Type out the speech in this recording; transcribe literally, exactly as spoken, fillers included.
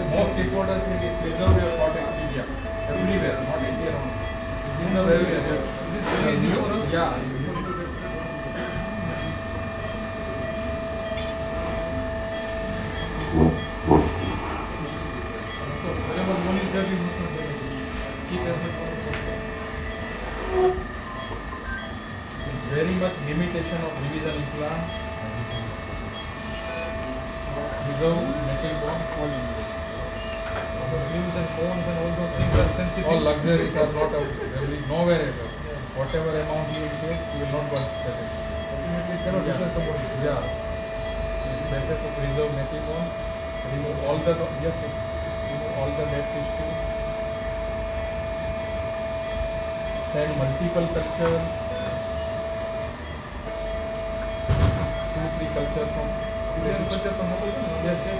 most important thing is preserve your cottage media everywhere, not India only. In the very area. Yeah. Whenever one is there, we must not keep as much possible. Very much limitation of revision in plants. Preserve metal bond. Flumes and cones and all those things are sensitive. All luxuries are not available nowhere at all. Whatever amount you will take, you will not get it. Ultimately, it cannot replace the body. Yeah. It's better to preserve metal bond. Remove all the yes, yes. Remove all the dead tissue. Send multiple culture. Two, three culture from. Is there culture from mobile? Yes, yes.